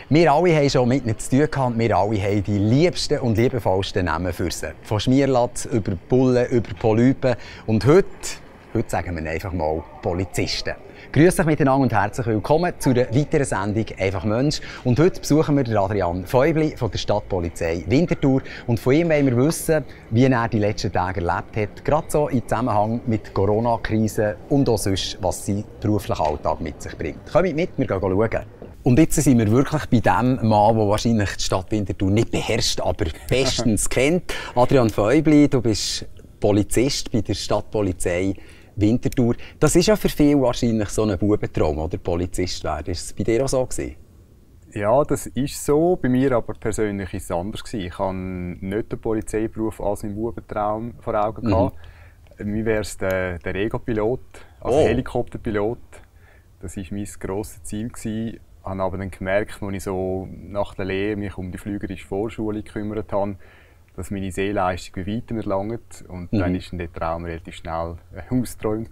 Wir alle haben schon mit ihnen zu tun gehabt. Wir alle haben die liebsten und liebevollsten Namen für sie. Von Schmierlatz über Bullen, über Polypen. Und heute sagen wir einfach mal Polizisten. Grüß euch miteinander und herzlich willkommen zu einer weiteren Sendung «Einfach Mensch». Und heute besuchen wir Adrian Feubli von der Stadtpolizei Winterthur. Und von ihm wollen wir wissen, wie er die letzten Tage erlebt hat, gerade so im Zusammenhang mit der Corona-Krise und auch sonst, was sein beruflicher Alltag mit sich bringt. Kommt mit, wir gehen schauen. Und jetzt sind wir wirklich bei dem Mann, der wahrscheinlich die Stadt Winterthur nicht beherrscht, aber bestens kennt. Adrian Feubli, du bist Polizist bei der Stadtpolizei Winterthur. Das ist ja für viele wahrscheinlich so ein Bubentraum, oder Polizist werden. Ist es bei dir auch so gewesen? Ja, das ist so. Bei mir aber persönlich ist es anders gewesen. Ich hatte nicht den Polizeiberuf als meinen Bubentraum vor Augen gehabt. Mir wäre es der Ego-Pilot, also Helikopterpilot. Das war mein grosses Ziel gewesen. Ich habe aber dann gemerkt, als ich so nach der Lehre mich um die flügerische Vorschule gekümmert habe, dass meine Sehleistung bei weitem nicht langt. Und dann war der Traum relativ schnell ausgeträumt.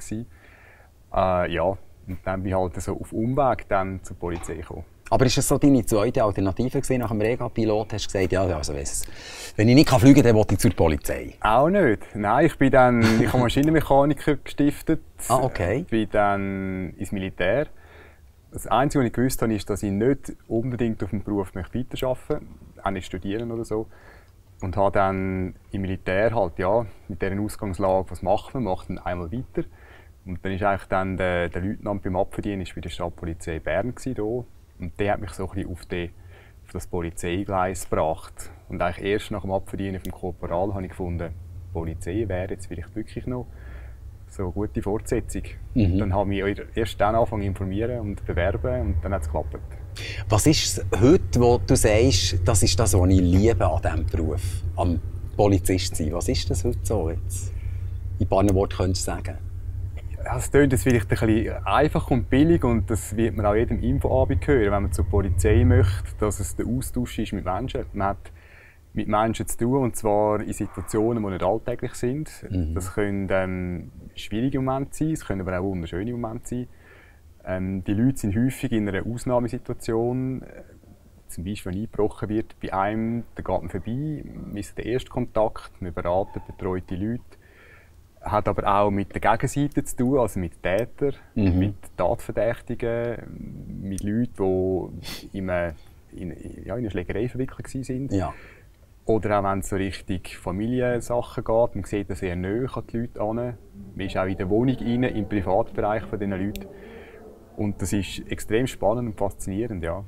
Ja, und dann bin ich halt so auf Umweg dann zur Polizei gekommen. Aber ist das so deine zweite Alternative gewesen? Nach dem Rega-Pilot hast du gesagt, ja, also wenn ich nicht fliegen kann, dann will ich zur Polizei? Auch nicht. Nein, ich habe Maschinenmechaniker gestiftet. Ah, okay. Ich bin dann ins Militär. Das Einzige, was ich gewusst habe, ist, dass ich nicht unbedingt auf dem Beruf weiterarbeiten möchte, auch nicht studieren oder so. Und habe dann im Militär halt, ja, mit dieser Ausgangslage, was macht man? Macht dann einmal weiter. Und dann war eigentlich dann der Leutnant beim Abverdienen bei der Stadtpolizei Bern hier. Und der hat mich so ein bisschen auf das Polizeigleis gebracht. Und eigentlich erst nach dem Abverdienen vom Korporal habe ich gefunden, Polizei wäre jetzt vielleicht wirklich noch so eine gute Fortsetzung. Dann habe ich mich erst dann angefangen zu informieren und bewerben und dann hat es geklappt. Was ist es heute, wo du sagst, das ist das, was ich liebe an diesem Beruf, am Polizist sein? Was ist das heute so? Jetzt in ein paar Worten könntest du sagen. Ja, es klingt jetzt vielleicht ein bisschen einfach und billig und das wird man auch jedem Infoabend hören, wenn man zur Polizei möchte, dass es der Austausch ist mit Menschen. Man hat mit Menschen zu tun, und zwar in Situationen, die nicht alltäglich sind. Das können schwierige Momente sein, es können aber auch wunderschöne Momente sein. Die Leute sind häufig in einer Ausnahmesituation. Zum Beispiel, wenn eingebrochen wird bei einem, dann geht man vorbei, man ist der erste Kontakt, man beratet, betreut die Leute. Hat aber auch mit der Gegenseite zu tun, also mit Tätern, mit Tatverdächtigen, mit Leuten, die in einer Schlägerei verwickelt waren. Ja. Oder auch wenn es so Richtung Familiensachen geht, man sieht das sehr nahe an die Leute an. Man ist auch in der Wohnung rein, im Privatbereich von diesen Leuten. Und das ist extrem spannend und faszinierend, ja.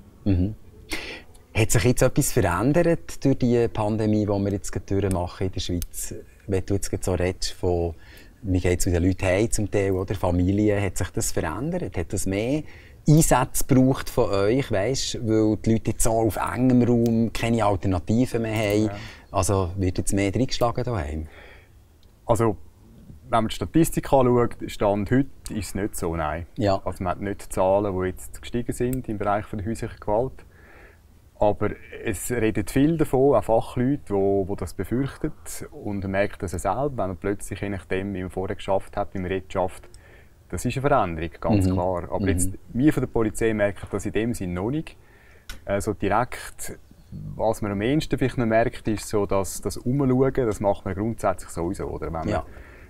Hat sich jetzt etwas verändert durch die Pandemie, die wir jetzt durchmachen in der Schweiz? Wenn du jetzt so redest von, wie geht es mit den Leuten heim zum Teil, oder Familie, hat sich das verändert? Hat das mehr Einsätze gebraucht von euch, weißt, weil die Leute jetzt so auf engem Raum keine Alternativen mehr haben? Ja. Also wird jetzt mehr reingeschlagen daheim? Also, wenn man die Statistik anschaut, Stand heute ist es nicht so, nein. Ja. Also man hat nicht Zahlen, die jetzt gestiegen sind im Bereich der häuslichen Gewalt. Aber es redet viel davon, auch Fachleute, die das befürchten. Und man merkt das selber, wenn man plötzlich, je nachdem, wie man vorher geschafft hat, wie man jetzt schafft, das ist eine Veränderung, ganz klar. Aber jetzt, wir von der Polizei merken das in dem Sinne noch nicht. So direkt, was man am ehesten vielleicht noch merkt, ist so, dass das Umschauen, das macht man grundsätzlich sowieso. Oder? Wenn man,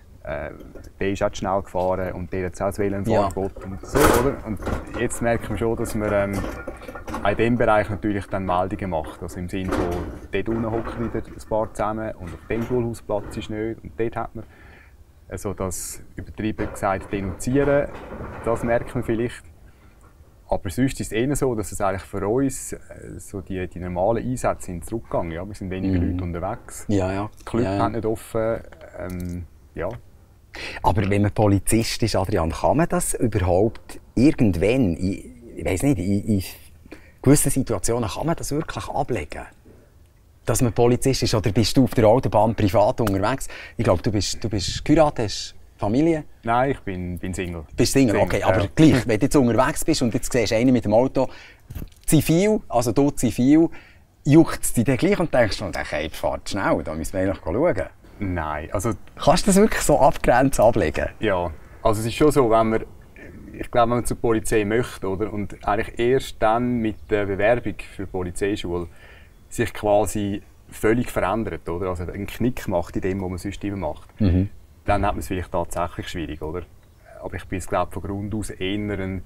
der ist auch zu schnell gefahren und der hat auch das Wellenfahrgebot und so, oder? Und jetzt merkt man schon, dass man in diesem Bereich natürlich dann Meldungen macht. Also im Sinne von, dort unten hocken wieder ein paar zusammen und auf dem Schulhausplatz ist nicht und dort hat man. Also das übertrieben gesagt Denunzieren, das merkt man vielleicht. Aber sonst ist es eher so, dass es eigentlich für uns so die normalen Einsätze sind zurückgegangen. Ja, wir sind weniger Leute unterwegs. Ja. Die Clubs haben nicht offen. Ja. Aber wenn man Polizist ist, Adrian, kann man das überhaupt irgendwann, ich weiss nicht, in gewissen Situationen kann man das wirklich ablegen? Dass man Polizist ist, oder bist du auf der Autobahn privat unterwegs? Ich glaube, du bist geheiratet, hast Familie? Nein, ich bin Single. Bist Single, okay. Aber gleich, wenn du jetzt unterwegs bist und jetzt siehst einen mit dem Auto zivil, also du zivil, juckt es dich dann gleich und denkst, der Kerl fährt schnell, da müssen wir eigentlich schauen. Nein, also... Kannst du das wirklich so abgrenzt ablegen? Ja, also es ist schon so, wenn man... Ich ich glaube, wenn man zur Polizei möchte, oder, und eigentlich erst dann mit der Bewerbung für die Polizeischule sich quasi völlig verändert, oder, also einen Knick macht in dem, was man sonst immer macht, dann hat man es vielleicht tatsächlich schwierig, oder? Aber ich bin, glaube von Grund aus eher ein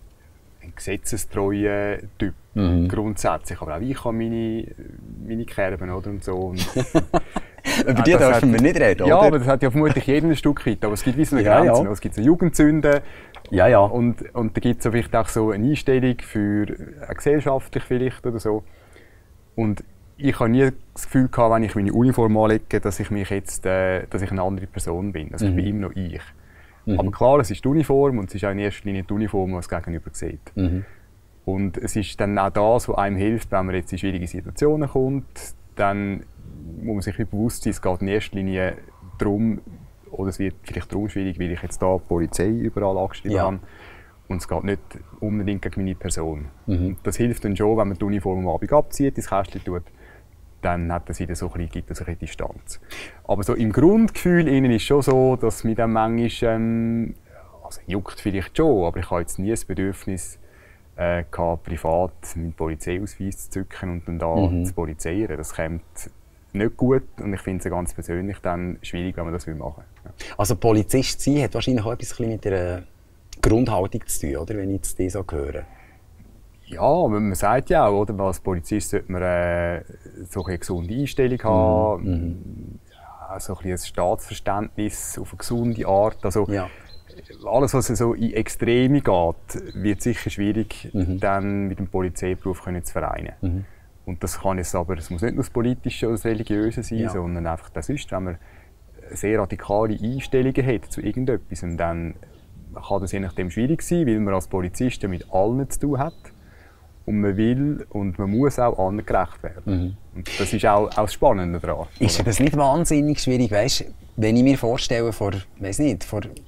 gesetzestreuer Typ, grundsätzlich. Aber auch ich habe meine Kerben, oder, und so. Und über die dürfen wir nicht reden, oder? Ja, aber das hat ja vermutlich jeder ein Stück weit. Aber es gibt wie so eine Grenze. Ja. Es gibt so Jugendsünden. Ja, ja. Und da gibt es vielleicht auch so eine Einstellung für gesellschaftlich vielleicht oder so. Und ich habe nie das Gefühl gehabt, wenn ich meine Uniform anlege, dass ich mich jetzt, dass ich eine andere Person bin. Also ich bin immer noch ich. Aber klar, es ist die Uniform und es ist auch in erster Linie die Uniform, die das Gegenüber sieht. Und es ist dann auch das, was einem hilft, wenn man jetzt in schwierige Situationen kommt. Dann muss man sich bewusst sein, es geht in erster Linie darum, oder es wird vielleicht darum schwierig, weil ich jetzt da die Polizei überall angeschrieben habe. Und es geht nicht unbedingt gegen meine Person. Das hilft dann schon, wenn man die Uniform am Abend abzieht, ins Kästchen tut, dann hat das wieder so ein bisschen, gibt es eine Distanz. Aber so im Grundgefühl innen ist schon so, dass mich dann manchmal, also juckt vielleicht schon, aber ich habe jetzt nie das Bedürfnis gehabt, privat meinen Polizeiausweis zu zücken und dann da zu polizieren. Das kommt nicht gut und ich finde es ganz persönlich dann schwierig, wenn man das machen will. Ja. Also Polizist sein hat wahrscheinlich auch etwas mit der Grundhaltung zu tun, oder? Wenn ich jetzt das so höre. Ja, man sagt ja auch, oder? Als Polizist sollte man so eine gesunde Einstellung haben, so ein Staatsverständnis auf eine gesunde Art. Also, alles, was so in Extreme geht, wird sicher schwierig, dann mit dem Polizeiberuf zu vereinen. Und das kann jetzt aber, es muss nicht nur das Politische oder das Religiöse sein, sondern einfach das ist, wenn man sehr radikale Einstellungen hat zu irgendetwas, und dann kann das je nachdem schwierig sein, weil man als Polizist mit allen zu tun hat. Und man will und man muss auch allen gerecht werden. Und das ist auch das Spannende daran. Ist das nicht wahnsinnig schwierig? Weißt, wenn ich mir vorstelle, vor 10,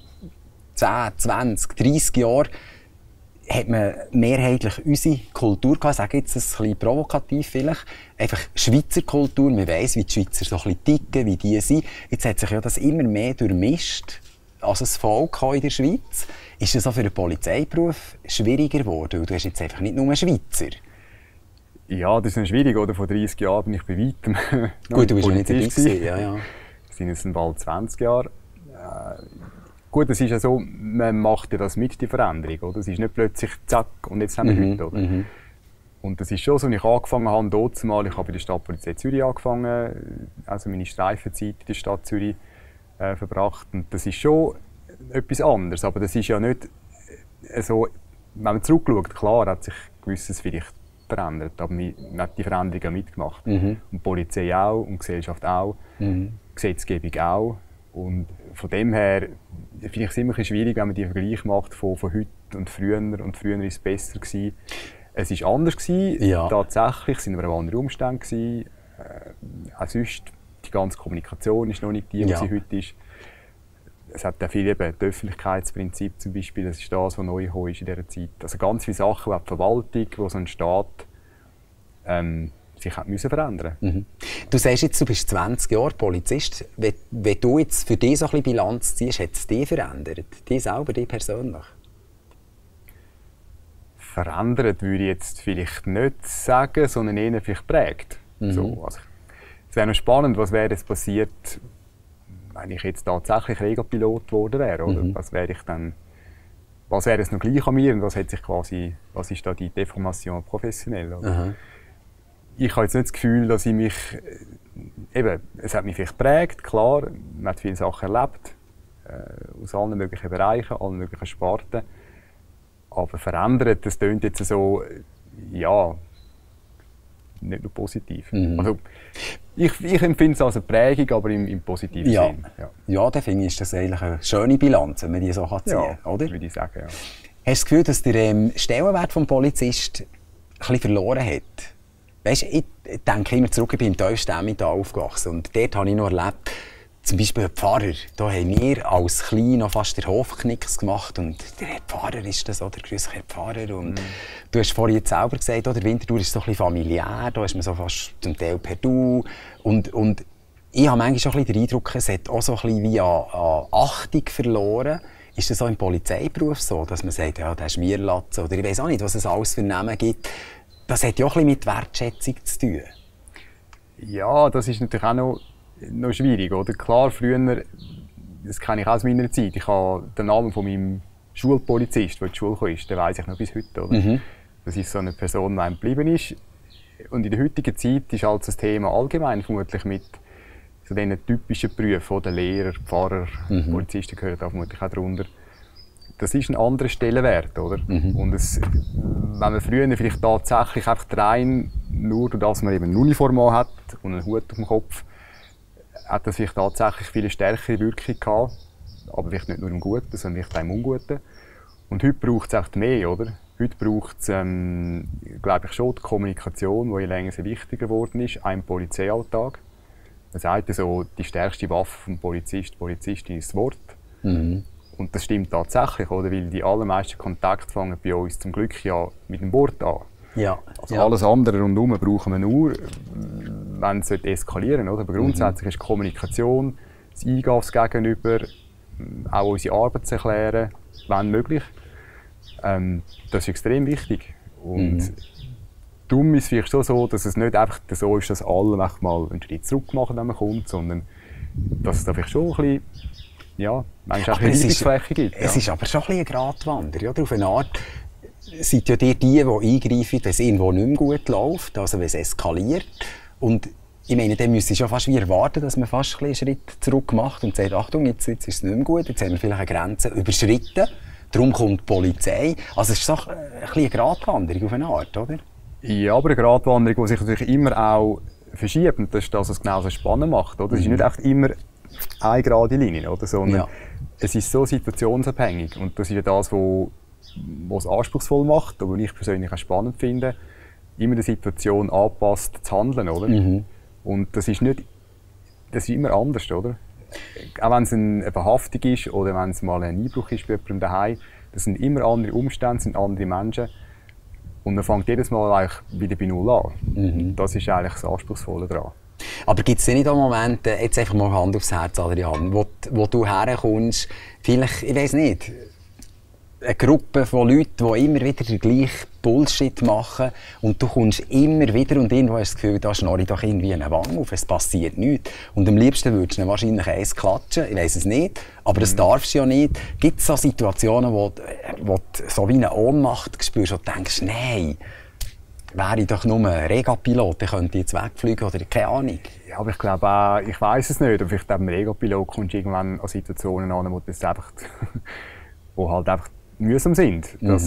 20, 30 Jahren hat man mehrheitlich unsere Kultur gehabt, ich sage jetzt ein bisschen provokativ vielleicht, einfach Schweizer Kultur, man weiss, wie die Schweizer so ein bisschen ticken, wie die sind. Jetzt hat sich ja das immer mehr durchmischt, als ein Volk in der Schweiz. Ist das auch für den Polizeiberuf schwieriger geworden? Du hast jetzt einfach nicht nur Schweizer. Ja, das ist schwierig, oder? Vor 30 Jahren bin ich bei weitem Gut, du bist nicht dabei gewesen. Ja. Das sind jetzt bald 20 Jahre. Gut, es ist ja so, man macht ja das mit, die Veränderung, oder? Es ist nicht plötzlich zack und jetzt haben wir Leute, oder? Und das ist schon so, als ich angefangen habe, ich habe bei der Stadtpolizei Zürich angefangen, also meine Streifenzeit in der Stadt Zürich verbracht. Und das ist schon etwas anderes, aber das ist ja nicht so, wenn man zurückschaut, klar hat sich gewisses vielleicht verändert, aber man hat die Veränderung auch mitgemacht. Und die Polizei auch, und die Gesellschaft auch, die Gesetzgebung auch. Und von dem her finde ich es immer schwierig, wenn man die Vergleich macht von heute und früher. Und früher war es besser gewesen. Es war anders gewesen, tatsächlich, es waren aber andere Umstände gewesen. Auch sonst, die ganze Kommunikation ist noch nicht die, was sie heute ist. Es hat auch viel eben das Öffentlichkeitsprinzip zum Beispiel, das ist das, was neu ist in dieser Zeit. Also ganz viele Sachen, auch die Verwaltung, die so ein Staat sich hat müssen verändern. Du sagst jetzt, du bist 20 Jahre Polizist. Wenn du jetzt für dich so ein bisschen Bilanz ziehst, hat es dich verändert? Dich selber, dich persönlich? Verändert würde ich jetzt vielleicht nicht sagen, sondern eher vielleicht prägt. So, also, es wäre noch spannend, was wäre jetzt passiert, wenn ich jetzt tatsächlich Regapilot geworden wäre. Oder? Was wäre es noch gleich an mir und was ist da die Deformation professionell? Oder? Ich habe jetzt nicht das Gefühl, dass ich mich, es hat mich vielleicht geprägt, klar, man hat viele Sachen erlebt, aus allen möglichen Bereichen, allen möglichen Sparten, aber verändert, das klingt jetzt so, ja, nicht nur positiv. Also, ich empfinde es als eine Prägung, aber im positiven Sinn. Ja, dann finde ich, ist das eigentlich eine schöne Bilanz, wenn man die so ziehen kann, oder? Würde ich sagen, ja. Hast du das Gefühl, dass der Stellenwert des Polizisten ein bisschen verloren hat? Weißt, ich denke immer zurück, ich bin im tiefsten Emmental aufgewachsen und dort habe ich noch erlebt, zum Beispiel ein Pfarrer. Da haben wir als Klein noch fast den Hofknicks gemacht und der Herr Pfarrer ist das, oder? Grüß Herr Pfarrer. Und du hast vorhin jetzt selber gesagt, oder? Winterthur ist so ein bisschen familiär, da ist man so fast zum Teil per Du. Und ich habe manchmal schon ein bisschen den Eindruck, es hat auch so ein bisschen wie an Achtung verloren Ist das so im Polizeiberuf so, dass man sagt, ja, der ist Schmierlatz oder ich weiss auch nicht, was es alles für Namen gibt. Das hat ja auch ein bisschen mit Wertschätzung zu tun. Ja, das ist natürlich auch noch schwierig, oder? Klar, früher, das kenne ich auch aus meiner Zeit, ich habe den Namen von meinem Schulpolizist, der in die Schule kam, den weiss ich noch bis heute, oder? Mhm. Das ist so eine Person, die einem geblieben ist. Und in der heutigen Zeit ist halt das Thema allgemein vermutlich mit so diesen typischen Berufen, der Lehrer, Pfarrer, Polizisten gehören da vermutlich auch darunter. Das ist ein anderer Stellenwert, oder? Und wenn man früher vielleicht tatsächlich einfach rein, nur durch dass man eben eine Uniform hat und einen Hut auf dem Kopf, hat das vielleicht tatsächlich viel stärkere Wirkung gehabt. Aber vielleicht nicht nur im Guten, sondern vielleicht auch im Unguten. Und heute braucht es echt mehr, oder? Heute braucht es, glaube ich, schon die Kommunikation, die je länger wichtiger geworden ist, auch im Polizeialltag. Man sagt ja so, die stärkste Waffe vom Polizistin ist das Wort. Und das stimmt tatsächlich, oder? Weil die allermeisten Kontakte fangen bei uns zum Glück ja mit dem Wort an. Ja. Also alles andere rundherum brauchen wir nur, wenn es eskalieren sollte. Aber grundsätzlich ist Kommunikation, das Eingehen aufs Gegenüber, auch unsere Arbeit zu erklären, wenn möglich. Das ist extrem wichtig. Und darum ist es vielleicht schon so, dass es nicht einfach so ist, dass alle mal einen Schritt zurück machen, wenn man kommt, sondern dass es da vielleicht schon ein bisschen, ja, manchmal auch eine Reibungsfläche gibt. Es ist aber schon ein bisschen eine Gratwanderung, oder? Auf eine Art seid ja die eingreifen, wenn es irgendwo nicht mehr gut läuft, also wenn es eskaliert. Und ich meine, dann müsste ich schon fast wie erwarten, dass man fast einen Schritt zurück macht und sagt, Achtung, jetzt ist es nicht mehr gut, jetzt haben wir vielleicht eine Grenze überschritten. Darum kommt die Polizei. Also es ist doch ein bisschen eine Gratwanderung auf eine Art, oder? Ja, aber eine Gratwanderung, die sich natürlich immer auch verschiebt. Und das ist das, was es genau so spannend macht. Oder? Es ist nicht echt immer eine gerade Linie, oder? Sondern es ist so situationsabhängig. Und das ist ja das, was es anspruchsvoll macht, und was ich persönlich auch spannend finde, immer der Situation angepasst zu handeln, oder? Und das ist immer anders, oder? Auch wenn es eine Verhaftung ist oder wenn es mal ein Einbruch ist bei jemandem daheim, das sind immer andere Umstände, sind andere Menschen. Und man fängt jedes Mal eigentlich wieder bei Null an. Das ist eigentlich das Anspruchsvolle daran. Aber gibt es nicht auch Momente, jetzt einfach mal Hand aufs Herz, Adrian, wo du herkommst, vielleicht, ich weiss nicht, eine Gruppe von Leuten, die immer wieder den gleichen Bullshit machen und du kommst immer wieder und irgendwo hast du das Gefühl, da schnorre ich doch irgendwie eine Wange auf, es passiert nichts. Und am liebsten würdest du wahrscheinlich eins klatschen, ich weiss es nicht, aber das darfst du ja nicht. Gibt es so Situationen, wo du so wie eine Ohnmacht spürst und denkst, nein, wäre ich doch nur ein Regapilot, dann könnte ich jetzt wegfliegen oder keine Ahnung. Ja, aber ich glaube auch, ich weiss es nicht, aber vielleicht beim Regapilot kommst du irgendwann an Situationen an, wo das einfach, wo halt einfach mühsam sind.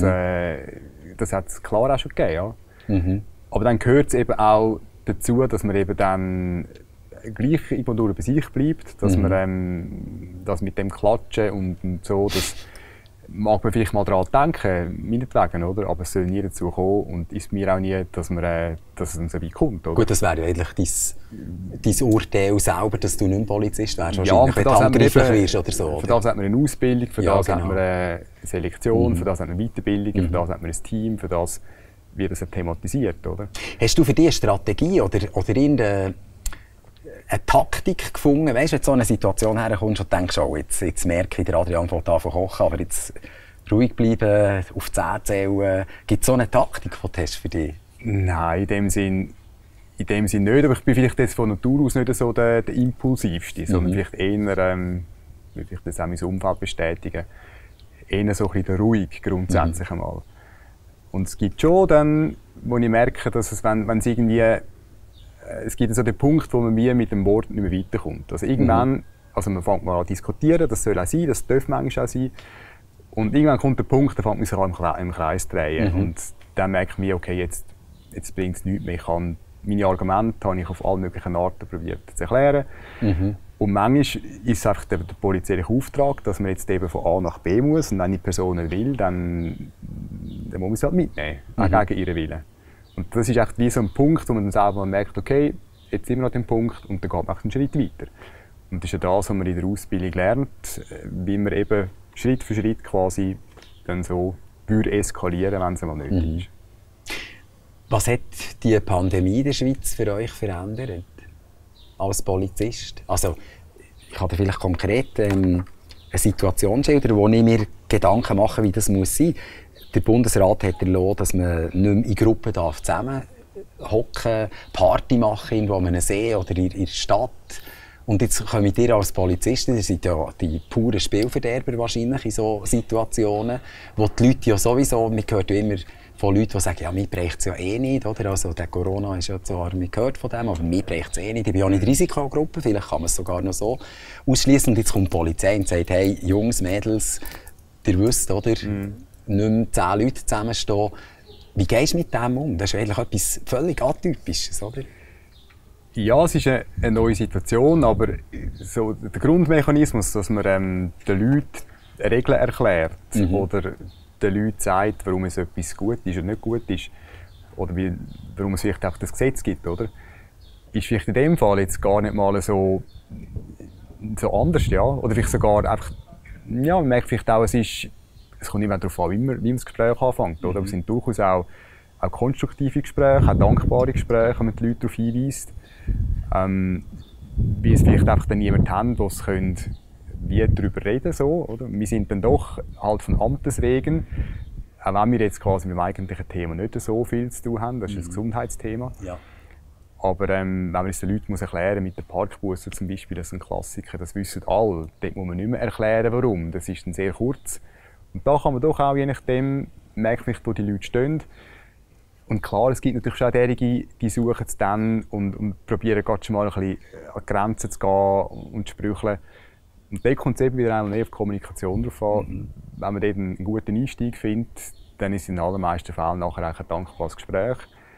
Das hat es klar auch schon gegeben. Ja. Aber dann gehört es eben auch dazu, dass man eben dann gleich irgendwo bei sich bleibt, dass man das mit dem Klatschen und so, das mag man vielleicht mal daran denken, meinetwegen, oder? Aber es soll nie dazu kommen und ist mir auch nie, dass es so weit kommt. Oder? Gut, das wäre ja eigentlich dein Urteil selber, dass du nicht mehr Polizist wärst, wahrscheinlich, wenn du handgreiflich wirst oder so. Für das hat man eine Ausbildung, für das hat man eine Selektion, für das hat man eine Weiterbildung, für das hat man ein Team, für das wird es thematisiert. Oder? Hast du für dich eine Strategie oder irgendeine eine Taktik gefunden, weißt, wenn du in so eine Situation herkommst und denkst, oh, jetzt merke ich, der Adrian fängt an zu kochen, aber jetzt ruhig bleiben, auf 10 zählen. Gibt es so eine Taktik, die du hast für dich? Nein, in dem Sinn nicht, aber ich bin vielleicht jetzt von Natur aus nicht so der Impulsivste, sondern vielleicht eher, würde ich das auch mein Umfeld bestätigen, eher so ein bisschen ruhig grundsätzlich einmal. Und es gibt schon dann, wo ich merke, dass es, wenn es irgendwie es gibt so den Punkt, wo man mit dem Wort nicht mehr weiterkommt. Also irgendwann, also man fängt mal an zu diskutieren, das soll auch sein, das darf manchmal auch sein. Und irgendwann kommt der Punkt, da fängt man sich an im Kreis zu drehen. Und dann merkt man, okay, jetzt bringt es nichts mehr. Meine Argumente habe ich auf alle möglichen Arten probiert zu erklären. Und manchmal ist es einfach der polizeiliche Auftrag, dass man jetzt eben von A nach B muss. Und wenn die Person will, dann muss man sie halt mitnehmen, auch gegen ihren Willen. Und das ist echt wie so ein Punkt, wo man dann selber merkt, okay, jetzt sind wir an dem Punkt und dann geht man einen Schritt weiter. Und das ist ja das, was man in der Ausbildung lernt, wie man eben Schritt für Schritt quasi dann so eskalieren, wenn es einmal nötig ist. Was hat die Pandemie in der Schweiz für euch verändert als Polizist? Also, ich kann dir vielleicht konkret Situation schildern, wo ich mir Gedanken mache, wie das muss sein. Der Bundesrat hat erlaubt, dass man nicht mehr in Gruppen zusammen hocken, Party machen, irgendwo an einem See oder in der Stadt. Und jetzt kommt ihr als Polizisten, ihr seid ja die puren Spielverderber wahrscheinlich in solchen Situationen, wo die Leute ja sowieso, man hört ja immer von Leuten, die sagen, ja, mir bricht es ja eh nicht, oder? Also der Corona ist ja zwar, man hört von dem, aber mir bricht es eh nicht. Ich bin ja nicht Risikogruppe, vielleicht kann man es sogar noch so ausschließen. Und jetzt kommt die Polizei und sagt, hey, Jungs, Mädels, ihr wisst, oder? Nicht mehr 10 Leute zusammenstehen. Wie gehst du mit dem um? Das ist eigentlich etwas völlig Atypisches, oder? Ja, es ist eine neue Situation, aber so der Grundmechanismus, dass man den Leuten Regeln erklärt oder den Leuten sagt, warum es etwas gut ist oder nicht gut ist, oder warum es vielleicht auch das Gesetz gibt, oder? Ist vielleicht in dem Fall jetzt gar nicht mal so anders, ja? Oder vielleicht sogar einfach, ja, man merkt vielleicht auch, es kommt immer darauf an, wie man das Gespräch anfängt, oder? Aber es sind durchaus auch konstruktive Gespräche, auch dankbare Gespräche, wenn man die Leute darauf hinweist. Wie es vielleicht einfach dann niemand haben, der es wie darüber reden so, oder? Wir sind dann doch halt von Amtes wegen, auch wenn wir jetzt quasi mit dem eigentlichen Thema nicht so viel zu tun haben, das ist das Gesundheitsthema. Ja. Aber wenn man es den Leuten erklären muss, mit den Parkbussen zum Beispiel, das ist ein Klassiker, das wissen alle, dort muss man nicht mehr erklären, warum, das ist dann sehr kurz. Und da kann man doch auch, je nachdem, merken, wo die Leute stehen. Und klar, es gibt natürlich schon auch diejenigen, die suchen es dann und probieren gerade schon mal ein bisschen an die Grenzen zu gehen und zu sprücheln. Und da kommt es eben wieder einmal auf die Kommunikation drauf an. Wenn man dort einen guten Einstieg findet, dann ist es in den allermeisten Fällen nachher ein dankbares Gespräch.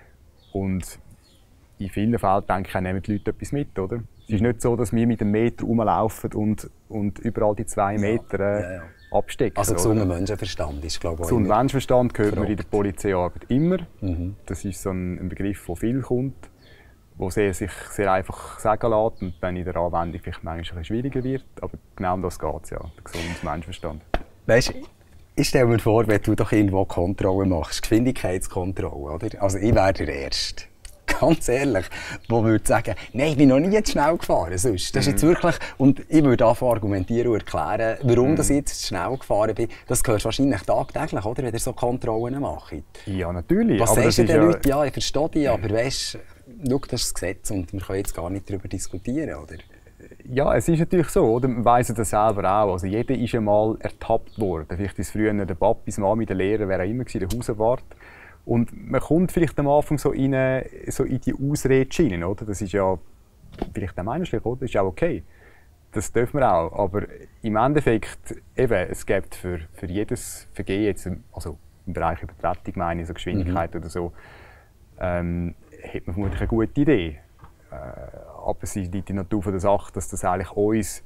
Und in vielen Fällen, denke ich, nehmen die Leute etwas mit, oder? Es ist nicht so, dass wir mit einem Meter rumlaufen und überall die 2 Meter abstecken. Also gesunder Menschenverstand ist, glaube ich, gesunder Menschenverstand hört man in der Polizeiarbeit immer. Das ist so ein Begriff, der viel kommt, der sich sehr einfach sagen lässt und dann in der Anwendung vielleicht manchmal ein bisschen schwieriger wird. Aber genau um das geht es ja, der gesunde Menschenverstand. Weißt, ich stelle mir vor, wenn du doch irgendwo Kontrollen machst, Geschwindigkeitskontrolle, oder? Also ich wäre der Erste. Ganz ehrlich, der würde sagen, nein, ich bin noch nie jetzt schnell gefahren. Sonst. Das ist jetzt wirklich, und ich würde anfangen argumentieren und erklären, warum ich jetzt schnell gefahren bin. Das gehört wahrscheinlich tagtäglich, oder, wenn ihr so Kontrollen macht. Ja, natürlich. Was sagst du den Leuten? Ja, ich verstehe dich, aber weißt, schau, das ist das Gesetz und wir können jetzt gar nicht darüber diskutieren, oder? Ja, es ist natürlich so, oder? Man weiss das selber auch. Also jeder ist einmal ertappt worden. Vielleicht ist früher der Papi, die Mami, der Lehrer, wer auch immer, der Hauswart. Und man kommt vielleicht am Anfang so in die Ausredeschiene, oder? Das ist ja vielleicht auch menschlich, oder? Das ist auch okay. Das dürfen wir auch. Aber im Endeffekt, eben, es gibt für jedes Vergehen, jetzt, also im Bereich Übertretung meine ich, so Geschwindigkeit oder so, hat man vermutlich eine gute Idee. Aber es liegt in der Natur der Sache, dass das eigentlich uns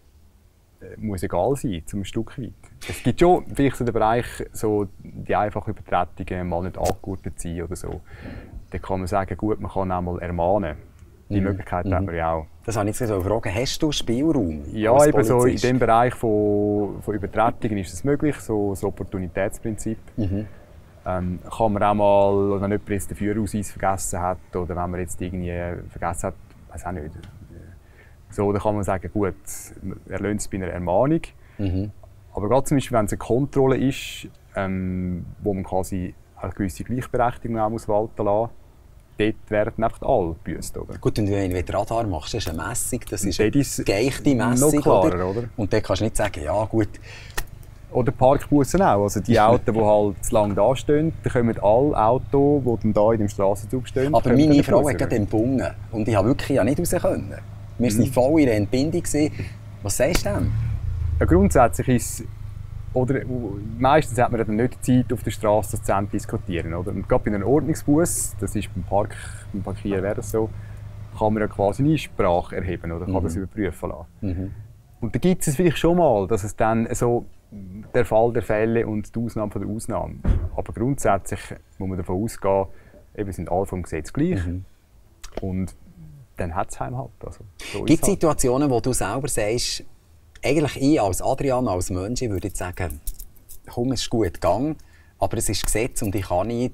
muss egal sein, zum Stück weit. Es gibt schon vielleicht so den Bereich, so die einfachen Übertretungen mal nicht angegurtet sein oder so. Da kann man sagen, gut, man kann auch mal ermahnen. Die Möglichkeit hat man ja auch. Das habe ich jetzt so gefragt. Hast du Spielraum? Ja, eben so in dem Bereich von Übertretungen ist es möglich, so das Opportunitätsprinzip. Kann man auch mal, wenn jemand jetzt den Führerausweis vergessen hat oder wenn man jetzt irgendwie vergessen hat, weiß auch nicht. So, dann kann man sagen, gut, er löst es bei einer Ermahnung. Aber gerade zum Beispiel, wenn es eine Kontrolle ist, wo man quasi eine gewisse Gleichberechtigung auch muss walten lassen, dort werden einfach alle gebüßt, oder? Gut, und wenn du Radar machst, das ist eine Messung, das ist eine geeichte Messung, noch klarer, oder? Und dann kannst du nicht sagen, ja gut. Oder Parkbussen auch. Also die Autos, die halt zu lange da stehen, dann kommen alle Autos, die dann da in dem Strassenzug stehen. Aber meine Frau hat gerade entbunden und ich habe wirklich nicht raus können. Wir waren voll in der Entbindung. Was sagst du denn? Ja, grundsätzlich ist oder meistens hat man dann nicht Zeit, auf der Straße das zu diskutieren. Oder? Und gerade bei einem Ordnungsbus, das ist beim Parkieren wäre das so, kann man ja quasi eine Einsprache erheben oder kann das überprüfen lassen. Und da gibt es vielleicht schon mal, dass es dann so der Fall der Fälle und die Ausnahme von der Ausnahme. Aber grundsätzlich muss man davon ausgehen, eben sind alle vom Gesetz gleich. Und dann hat es halt. Also, so gibt es Situationen, wo du selber sagst, eigentlich ich als Adrian, als Mensch, würde jetzt sagen, komm, es ist gut gegangen, aber es ist Gesetz und ich kann nicht.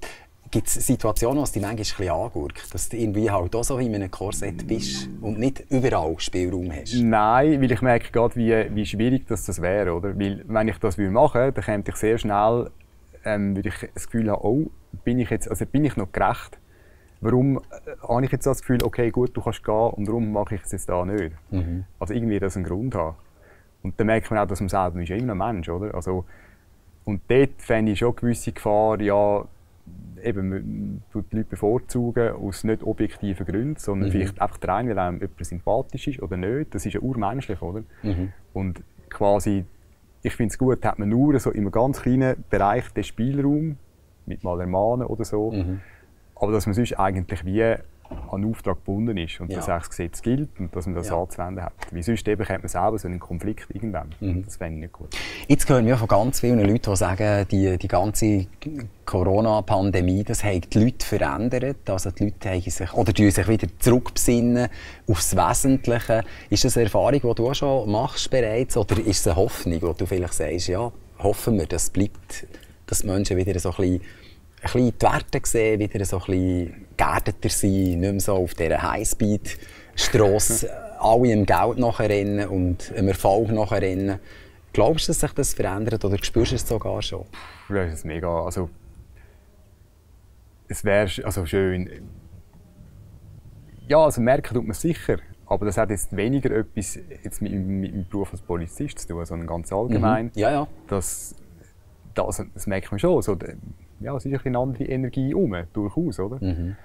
Gibt es Situationen, wo es dich manchmal ein bisschen angurkt, dass du irgendwie halt auch so in einem Korsett bist und nicht überall Spielraum hast? Nein, weil ich merke gerade, wie schwierig das wäre. Oder? Weil, wenn ich das machen würde, dann käme ich sehr schnell, würde ich das Gefühl haben, oh, bin ich noch gerecht? Warum habe ich jetzt das Gefühl, okay, gut, du kannst gehen und warum mache ich es jetzt da nicht? Also irgendwie das einen Grund haben. Und dann merkt man auch, dass man selber ist ja immer ein Mensch, oder? Also, und dort fände ich schon eine gewisse Gefahr, ja, eben, man tut die Leute bevorzugen aus nicht objektiven Gründen, sondern vielleicht einfach der eine, weil einem jemand sympathisch ist oder nicht. Das ist ja urmenschlich, oder? Und quasi, ich finde es gut, hat man nur so in einem ganz kleinen Bereich den Spielraum, mit mal ermahnen oder so, aber dass man sonst eigentlich wie an den Auftrag gebunden ist und dass das Gesetz gilt und dass man das anzuwenden hat. Wie sonst eben hat man selber so einen Konflikt irgendwann. Das fände ich nicht gut. Jetzt hören wir von ganz vielen Leuten, die sagen, die ganze Corona-Pandemie, das hat die Leute verändert. Also die Leute haben sich, oder tun sich wieder zurückbesinnen aufs Wesentliche. Ist das eine Erfahrung, die du auch schon machst bereits, oder ist es eine Hoffnung, wo du vielleicht sagst, ja, hoffen wir, dass bleibt, dass die Menschen wieder so ein bisschen die Werte sehen, wieder so ein bisschen geerdeter sein, nicht mehr so auf dieser Highspeed-Strasse alle im Geld nachrennen und im Erfolg nachrennen. Glaubst du, dass sich das verändert oder spürst du es sogar schon? Ja, das ist mega. Also, es wäre also schön. Ja, also merken tut man sicher. Aber das hat jetzt weniger etwas jetzt mit meinem Beruf als Polizist zu tun, sondern ganz allgemein. Ja, ja. Das merkt man schon. So, ja, es ist eine andere Energie durchaus, oder?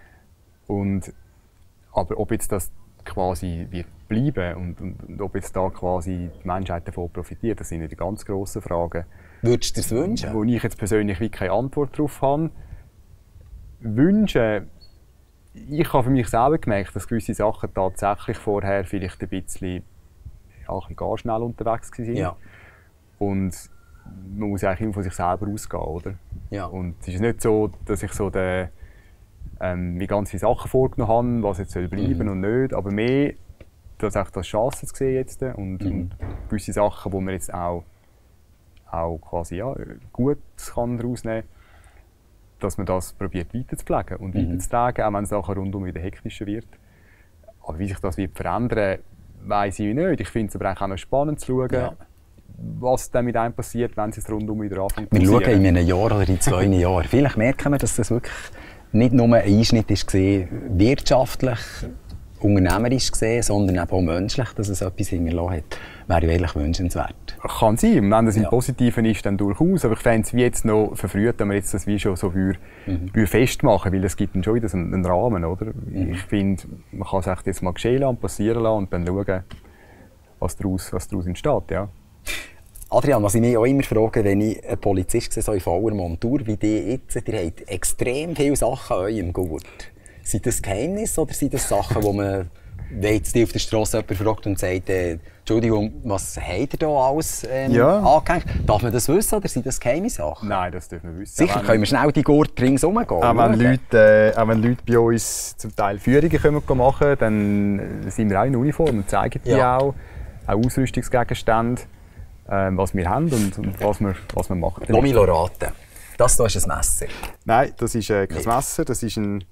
Aber ob jetzt das quasi wird bleiben und ob jetzt da quasi die Menschheit davon profitiert, das sind die ganz grossen Fragen. Würdest du dir das wünschen? Wo ich jetzt persönlich wie keine Antwort darauf habe. Wünschen, ich habe für mich selber gemerkt, dass gewisse Sachen tatsächlich vorher vielleicht ein bisschen gar schnell unterwegs waren. Ja. Und man muss eigentlich immer von sich selber ausgehen, oder? Ja. Und es ist nicht so, dass ich so mir ganz viele Sachen vorgenommen habe, was jetzt soll bleiben und nicht, aber mehr, dass ich das Chancen zu sehen jetzt und gewisse Sachen, wo man jetzt auch quasi gut kann daraus nehmen kann, dass man das probiert weiterzupflegen und weiterzutragen, auch wenn es nachher rundum wieder hektischer wird. Aber wie sich das wird verändern, weiss ich nicht. Ich finde es aber auch noch spannend zu schauen, was dann mit einem passiert, wenn es jetzt rundum wieder anfängt zu passieren. Wir schauen in einem Jahr oder in 2 Jahren. Vielleicht merken wir, dass das wirklich nicht nur ein Einschnitt war, wirtschaftlich, unternehmerisch gesehen, sondern auch menschlich, dass es etwas hinterlassen hat. Wäre ja eigentlich wünschenswert. Kann sein. Wenn das im Positiven ist, dann durchaus. Aber ich fände es wie jetzt noch verfrüht, wenn man jetzt das wie schon so festmachen würde, weil es gibt dann schon wieder so einen Rahmen, oder? Ich finde, man kann es jetzt mal geschehen lassen, passieren lassen und dann schauen, was daraus entsteht. Ja. Adrian, was ich mich auch immer frage, wenn ich ein Polizist sehe, so in voller Montur wie die jetzt, ihr habt extrem viele Sachen an eurem Gurt. Sind das Geheimnisse oder sind das Sachen, wo man, wenn jetzt auf der Straße jemand fragt und sagt, Entschuldigung, was habt ihr da alles angehängt? Darf man das wissen oder sind das geheime Sachen? Nein, das dürfen wir wissen. Sicher können wir schnell die Gurt ringsherum gehen. Auch wenn Leute bei uns zum Teil Führungen machen können, dann sind wir auch in Uniform und zeigen die auch Ausrüstungsgegenstände. Was wir haben und was wir machen. Lass mich raten. Das hier ist ein Messer. Nein, das ist kein Messer. Das ist ein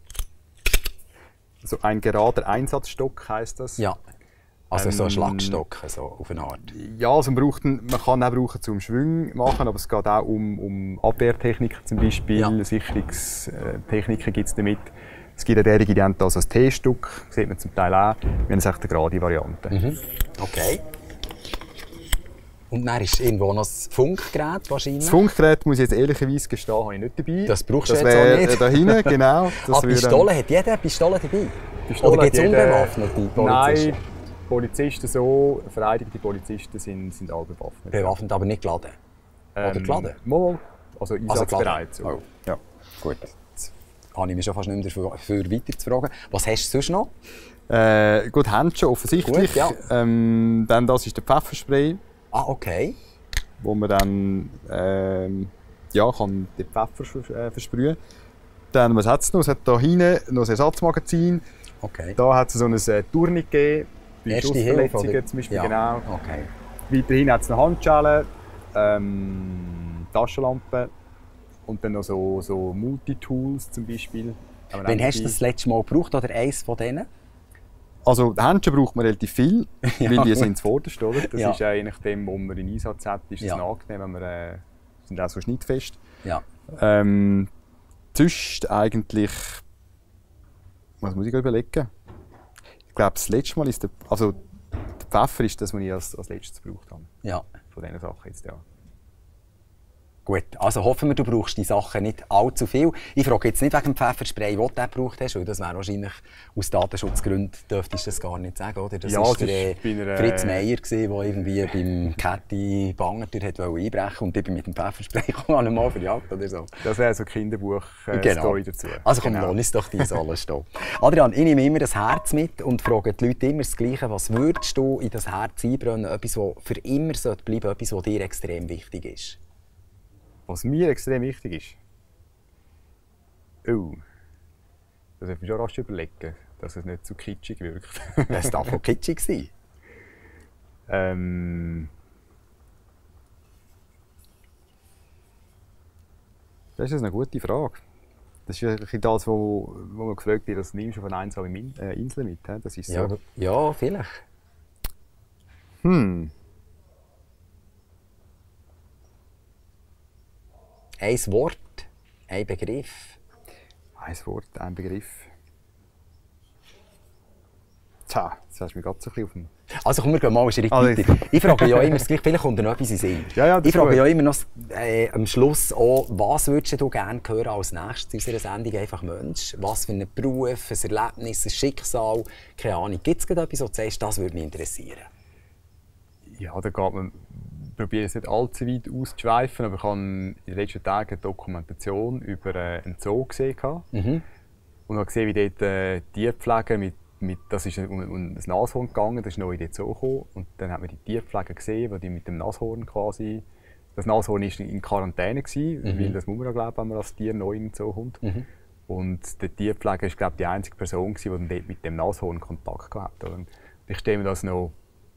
gerader Einsatzstock, heisst das. Ja. Also so ein Schlagstock, so auf eine Art. Ja, also man kann auch brauchen zum Schwung machen, aber es geht auch um Abwehrtechniken zum Beispiel. Ja. Sicherungstechniken gibt es damit. Es gibt auch derige, die haben das als T-Stück, das sieht man zum Teil auch. Wir haben eine gerade Variante. Okay. Und dann ist irgendwo noch das Funkgerät wahrscheinlich? Das Funkgerät, muss ich jetzt ehrlicherweise gestehen, habe ich nicht dabei. Das brauchst du jetzt auch nicht? Da hinten, genau. Pistole, hat jeder eine Pistole dabei? Oder gibt es unbewaffnete Polizisten? Nein, Polizisten so, verteidigte Polizisten sind alle bewaffnet. Bewaffnet, aber nicht geladen? Oder geladen? Mal, also einsatzbereit. So. Oh. Ja. Gut, jetzt habe ich mich schon fast nicht mehr dafür weiter zu fragen. Was hast du sonst noch? Gut, Handschuhe offensichtlich. Gut, ja. Dann das ist der Pfefferspray. Ah, okay. Wo man dann kann den Pfeffer versprühen. Dann, was hat es noch? Es hat hier hinten noch ein Ersatzmagazin. Okay. Da hat es so ein Turnik gegeben. Bei Erste Schussverletzungen Hilfe, zum Beispiel, ja. genau. Okay. Weiterhin hat es eine Handschelle, Taschenlampe Und dann noch so Multitools zum Beispiel. Wann hast du das letzte Mal gebraucht oder eins von denen? Also Händchen braucht man relativ viel, Ja. weil die sind zuvorderst, oder? Das Ja. ist je nachdem, wo man in Einsatz hat, ist es Ja. angenehm, wenn man sind auch so schnittfest. Ja. Sonst eigentlich, was muss ich überlegen? Ich glaube, das letzte Mal ist der Pfeffer ist das, was ich als letztes gebraucht habe. Ja. Von diesen Sachen jetzt, ja. Gut, also hoffen wir, du brauchst die Sachen nicht allzu viel. Ich frage jetzt nicht wegen dem Pfefferspray, das du gebraucht hast, weil das wäre wahrscheinlich aus Datenschutzgründen, dürftest du das gar nicht sagen, oder? Das Ja, war das ist bei einer- Fritz Meier, der irgendwie beim Käthi Bangerter einbrechen und ich bin mit dem Pfefferspray einmal verjagt oder so. Das wäre so eine Kinderbuch-Story dazu. Also komm, Genau. lass uns doch die alles stehen. Adrian, ich nehme immer das Herz mit und frage die Leute immer das Gleiche. Was würdest du in das Herz einbrennen? Etwas, das für immer bleiben sollte, etwas, das dir extrem wichtig ist? Was mir extrem wichtig ist. Oh. Das sollte ich schon rasch überlegen, dass es nicht zu kitschig wirkt. Es darf auch kitschig sein. Das ist eine gute Frage. Das ist ein das, wo man gefragt wird, das nimmst du von einsame Insel mit. He? Das ist so. Ja, ja, vielleicht. Ein Wort, ein Begriff. Ein Wort, ein Begriff. Tja, jetzt hast du mich gerade so ein bisschen auf dem... Also komm, wir gehen mal einen Schritt Also, weiter. Ich frage ja immer, vielleicht kommt dir noch etwas in den Sinn. Ja, das ich ist frage gut. ja immer noch am Schluss auch, was würdest du gerne hören als nächstes in unserer Sendung «Einfach Mensch»? Was für einen Beruf, ein Erlebnis, ein Schicksal, keine Ahnung. Gibt es etwas, wo du sagst, das würde mich interessieren? Ja, da geht man... Ich probiere es nicht allzu weit auszuschweifen, aber ich habe in den letzten Tagen eine Dokumentation über einen Zoo gesehen. Und habe gesehen, wie dort Tierpflege das ist um das Nashorn gegangen, das ist neu in den Zoo gekommen. Und dann hat man die Tierpflege gesehen, die mit dem Nashorn quasi... Das Nashorn war in Quarantäne, weil das muss man ja glauben, wenn man als Tier neu in den Zoo kommt. Und der Tierpfleger war, glaube ich, die einzige Person, die dann dort mit dem Nashorn Kontakt hatte. Und ich stelle mir das noch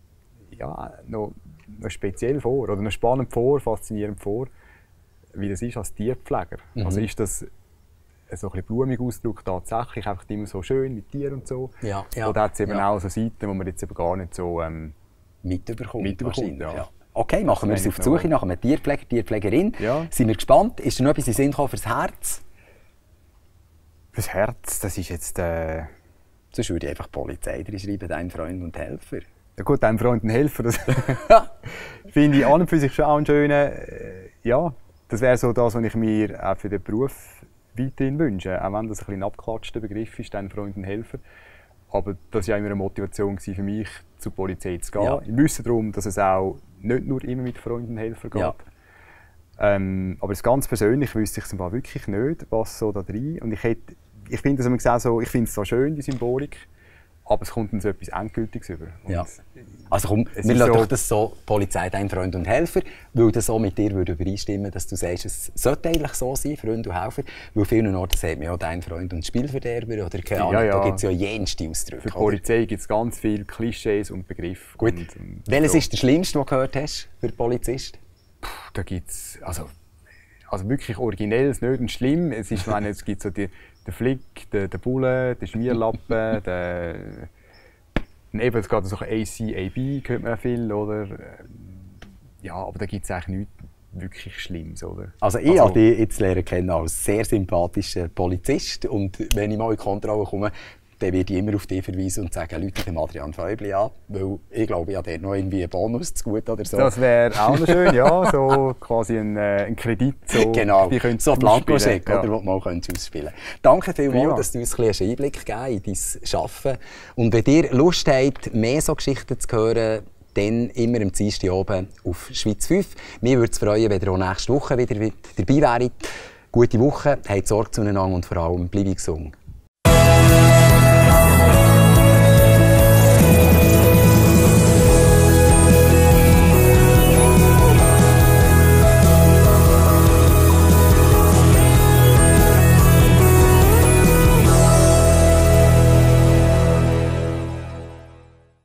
speziell vor, oder noch spannend vor, faszinierend vor, wie das ist als Tierpfleger. Also ist das so ein bisschen blumig ausgedrückt tatsächlich einfach immer so schön mit Tieren und so? Ja, ja, oder hat es eben ja. auch so Seiten, wo man jetzt eben gar nicht so Mitbekommt wahrscheinlich, ja. ja. Okay, machen wir uns auf die Suche nach einem Tierpfleger, Tierpflegerin. Ja. Sind wir gespannt. Ist dir noch etwas in den Sinn gekommen fürs Herz? fürs Herz, das ist jetzt... Sonst würde ich einfach Polizei schreiben, dein Freund und Helfer. Ja gut, einem Freund und Helfer, das finde ich an und für sich schon auch einen schönen... ja, das wäre so das, was ich mir auch für den Beruf weiterhin wünsche. Auch wenn das ein bisschen ein abgeklatschter Begriff ist, ein Freund und Helfer. Aber das war ja immer eine Motivation für mich, zur Polizei zu gehen. Ja. Ich wüsste darum, dass es auch nicht nur immer mit Freunden und Helfern geht. Ja. Aber das ganz persönlich wüsste ich es wirklich nicht, was so da drin. Und ich finde es auch so, ich finde es so schön, die Symbolik, aber es kommt dann so etwas Endgültiges über. Und Ja. Also komm, es wir ist lassen so- doch das so, Polizei, dein Freund und Helfer, weil das so mit dir würde übereinstimmen, dass du sagst, es sollte eigentlich so sein, Freund und Helfer, weil vielen Orten sagt man ja dein Freund und Spielverderber oder keine Ahnung, Ja, ja. da gibt es ja jenste Ausdrücke. Für die oder? Polizei gibt es ganz viele Klischees und Begriffe. Gut, Und welches so. ist der schlimmste, den du gehört hast für Polizist? Da gibt es also wirklich Originelles, nicht und schlimm. Es gibt so den Flick, den Bullen, den Schmierlappen, eben, es geht so ACAB, hört man auch viel, oder? Ja, aber da gibt es eigentlich nichts wirklich Schlimmes, oder? Also ich habe dich jetzt lernen kennen als sehr sympathischer Polizist und wenn ich mal in die Kontrolle komme, dann werde ich immer auf dich verweisen und sagen, Leute dem Adrian Fäubli an, weil ich glaube, ich habe dort noch irgendwie einen Bonus zu gut oder so. Das wäre auch noch schön, ja, so quasi ein Kredit. So, Genau, die könnt so ein Blankoscheck, ausspielen, oder, den du mal ausspielen könntest. Danke vielmals, Prima. dass du uns ein bisschen einen Einblick gegeben in dein Arbeiten. Und wenn ihr Lust habt, mehr so Geschichten zu hören, dann immer am Dienstag oben auf Schweiz 5. Mir würde es freuen, wenn ihr auch nächste Woche wieder dabei wäret. Gute Woche, habt Sorge zueinander und vor allem bleibt gesund.